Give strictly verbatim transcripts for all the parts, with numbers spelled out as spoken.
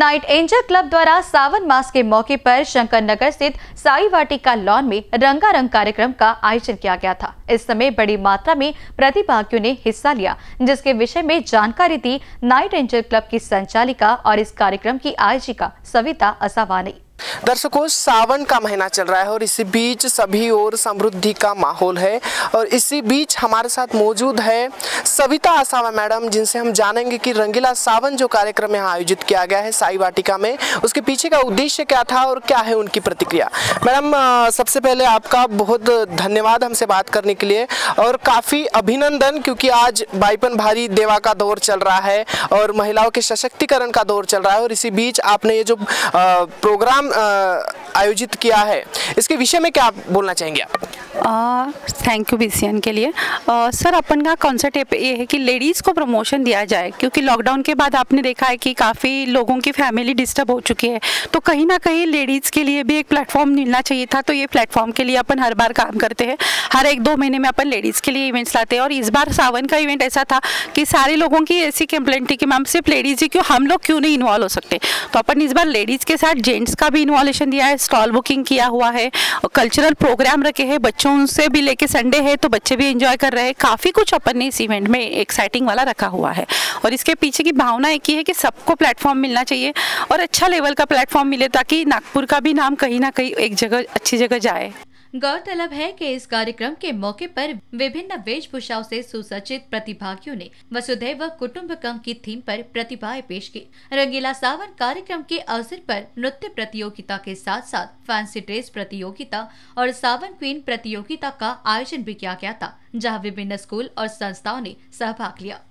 Night angel club द्वारा सावन मास के मौके पर शंकर नगर स्थित साई वाटिका लॉन में रंगारंग कार्यक्रम का आयोजन किया गया था। इस समय बड़ी मात्रा में प्रतिभागियों ने हिस्सा लिया, जिसके विषय में जानकारी दी नाइट एंजल क्लब की संचालिका और इस कार्यक्रम की आयोजिका सविता असावा ने। दर्शकों, सावन का महीना चल रहा है और इसी बीच सभी ओर समृद्धि का माहौल है और इसी बीच हमारे साथ मौजूद है सविता असावा मैडम, जिनसे हम जानेंगे कि रंगीला सावन जो कार्यक्रम यहाँ आयोजित किया गया है साई वाटिका में, उसके पीछे का उद्देश्य क्या था और क्या है उनकी प्रतिक्रिया। मैडम, सबसे पहले आपका बहुत धन्यवाद हमसे बात करने के लिए और काफ़ी अभिनंदन, क्योंकि आज बाईपन भारी देवा का दौर चल रहा है और महिलाओं के सशक्तिकरण का दौर चल रहा है और इसी बीच आपने ये जो प्रोग्राम आयोजित किया है, इसके विषय में क्या बोलना चाहेंगे आप? थैंक यू बीसीएन के लिए। uh, सर, अपन का कॉन्सेप्ट ये है कि लेडीज़ को प्रमोशन दिया जाए, क्योंकि लॉकडाउन के बाद आपने देखा है कि काफ़ी लोगों की फैमिली डिस्टर्ब हो चुकी है, तो कहीं ना कहीं लेडीज़ के लिए भी एक प्लेटफॉर्म मिलना चाहिए था। तो ये प्लेटफॉर्म के लिए अपन हर बार काम करते हैं, हर एक दो महीने में अपन लेडीज़ के लिए इवेंट्स लाते हैं। और इस बार सावन का इवेंट ऐसा था कि सारे लोगों की ऐसी कंप्लेंट थी कि मैम सिर्फ लेडीज़ ही क्यों, हम लोग क्यों नहीं इन्वॉल्व हो सकते। तो अपन इस बार लेडीज़ के साथ जेंट्स का भी इन्वॉल्वेशन दिया है, स्टॉल बुकिंग किया हुआ है, कल्चरल प्रोग्राम रखे हैं, बच्चों से भी लेके संडे है तो बच्चे भी एंजॉय कर रहे हैं। काफ़ी कुछ अपन ने इस इवेंट में एक्साइटिंग वाला रखा हुआ है और इसके पीछे की भावना एक ही है कि सबको प्लेटफॉर्म मिलना चाहिए और अच्छा लेवल का प्लेटफॉर्म मिले, ताकि नागपुर का भी नाम कहीं ना कहीं एक जगह अच्छी जगह जाए। गौरतलब है कि इस कार्यक्रम के मौके पर विभिन्न वेशभूषाओं से सुसज्जित प्रतिभागियों ने वसुधैव कुटुंबकम की थीम पर प्रतिभाएं पेश की। रंगीला सावन कार्यक्रम के अवसर पर नृत्य प्रतियोगिता के साथ साथ फैंसी ड्रेस प्रतियोगिता और सावन क्वीन प्रतियोगिता का आयोजन भी किया गया था, जहां विभिन्न स्कूल और संस्थाओं ने सहभाग लिया।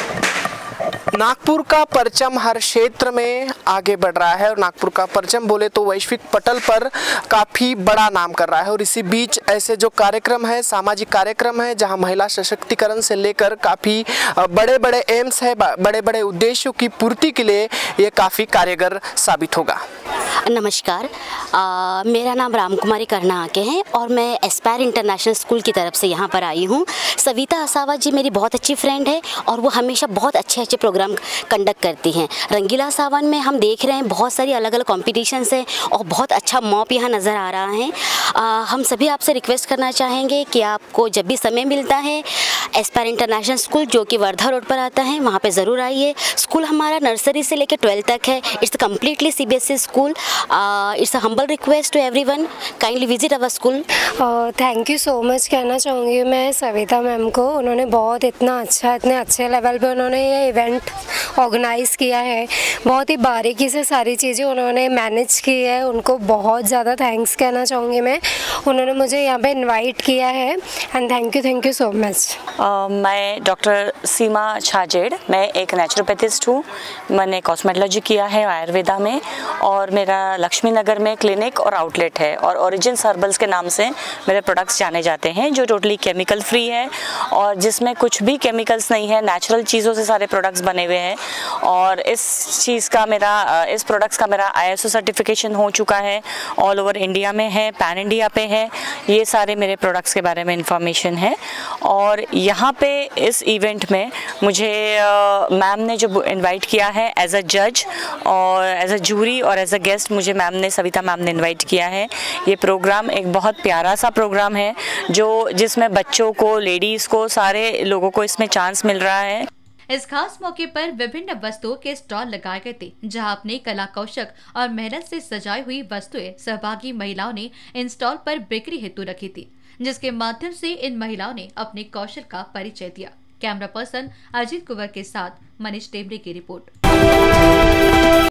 नागपुर का परचम हर क्षेत्र में आगे बढ़ रहा है और नागपुर का परचम बोले तो वैश्विक पटल पर काफ़ी बड़ा नाम कर रहा है और इसी बीच ऐसे जो कार्यक्रम है, सामाजिक कार्यक्रम है, जहां महिला सशक्तिकरण से लेकर काफ़ी बड़े बड़े एम्स है, बड़े बड़े उद्देश्यों की पूर्ति के लिए ये काफ़ी कारगर साबित होगा। नमस्कार, आ, मेरा नाम रामकुमारी करना आके हैं और मैं एस्पायर इंटरनेशनल स्कूल की तरफ से यहाँ पर आई हूँ। सविता असावा जी मेरी बहुत अच्छी फ्रेंड है और वो हमेशा बहुत अच्छे अच्छे प्रोग्राम कंडक्ट करती हैं। रंगीला सावन में हम देख रहे हैं बहुत सारी अलग अलग कॉम्पिटिशन्स हैं और बहुत अच्छा मॉप यहाँ नज़र आ रहा है। आ, हम सभी आपसे रिक्वेस्ट करना चाहेंगे कि आपको जब भी समय मिलता है एस्पायर इंटरनेशनल स्कूल जो कि वर्धा रोड पर आता है, वहाँ पे ज़रूर आइए। स्कूल हमारा नर्सरी से लेकर ट्वेल्थ तक है। It's completely C B S E school. It's a humble request to everyone, kindly visit our school. Thank you so much कहना चाहूँगी मैं सविता मैम को। उन्होंने बहुत इतना अच्छा, इतने अच्छे लेवल पे उन्होंने ये इवेंट ऑर्गेनाइज़ किया है। बहुत ही बारीकी से सारी चीज़ें उन्होंने मैनेज की है, उनको बहुत ज़्यादा थैंक्स कहना चाहूँगी मैं। उन्होंने मुझे यहाँ पे इनवाइट किया है and thank you thank you so much. मैं डॉक्टर सीमा छाजेड़, मैं एक नेचुरोपैथिस्ट हूँ। मैंने कॉस्मेटोलॉजी किया है आयुर्वेदा में और मेरा लक्ष्मी नगर में क्लिनिक और आउटलेट है और ओरिजिन्स हर्बल्स के नाम से मेरे प्रोडक्ट्स जाने जाते हैं, जो टोटली केमिकल फ्री है और जिसमें कुछ भी केमिकल्स नहीं है, नेचुरल चीज़ों से सारे प्रोडक्ट्स बने हुए हैं। और इस चीज़ का मेरा इस प्रोडक्ट्स का मेरा आई एस ओ सर्टिफिकेशन हो चुका है, ऑल ओवर इंडिया में है, पैन इंडिया पे है। ये सारे मेरे प्रोडक्ट्स के बारे में इंफॉर्मेशन है और यहाँ पे इस इवेंट में मुझे मैम ने जो इनवाइट किया है एज अ जज और एज अ जूरी और एज अ गेस्ट, मुझे मैम ने सविता मैम ने इनवाइट किया है। ये प्रोग्राम एक बहुत प्यारा सा प्रोग्राम है जो जिसमें बच्चों को, लेडीज़ को, सारे लोगों को इसमें चांस मिल रहा है। इस खास मौके पर विभिन्न वस्तुओं के स्टॉल लगाए गए थे, जहां अपने कला कौशल और मेहनत से सजाई हुई वस्तुएं सहभागी महिलाओं ने इन स्टॉल पर बिक्री हेतु रखी थी, जिसके माध्यम से इन महिलाओं ने अपने कौशल का परिचय दिया। कैमरा पर्सन अजीत कुंवर के साथ मनीष टेमरे की रिपोर्ट।